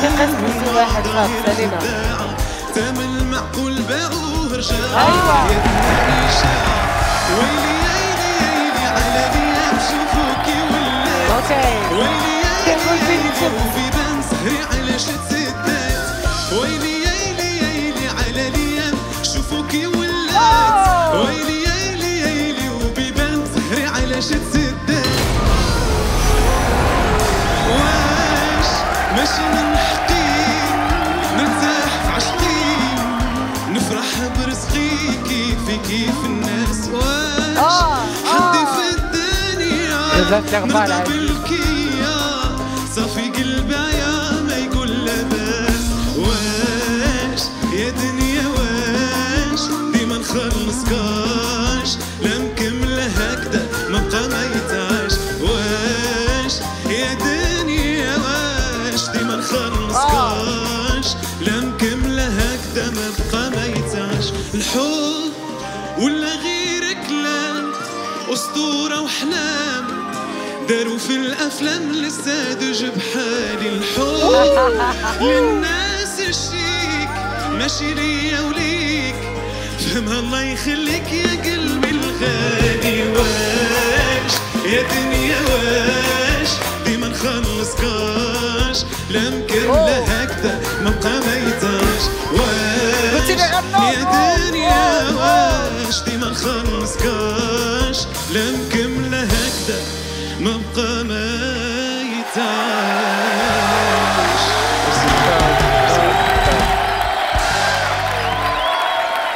قسم واحد غاب سليمة تامل معقول باعوه رجع أيوة ويلي يلي على ليام شوفوكي ولا اوكي ويلي كمل فيني في بان سهري على شد سدات ويلي يلي على ليام شوفوكي ولات ويلي يلي وبيبان سهري على شد سدات واش ماشي من حقي نرتاح في عشقي نفرح برزقي كيف الناس واش حدي في الدنيا نقابلكي صافي قلبي يا ما يقول لباس واش يا دنيا واش ديما نخلصكاش لا مكملة هكذا ما بقى ما يتعاش واش يا دنيا واش ديما نخلصكاش لا مكملة هكذا ما بقى ما يتعاش الحب ولا غير كلام أسطورة وحلام داروا في الأفلام لسه دوج بحالي الحب للناس الشيك ماشي ليا وليك فهمها الله يخليك يا قلبي الغالي واش يا دنيا واش ديما نخلصكاش لا مكملة هكذا ما بقى ما يتاش واش يا دنيا واش ديما نخلصكاش لا مكملة هكذا ما بقى ما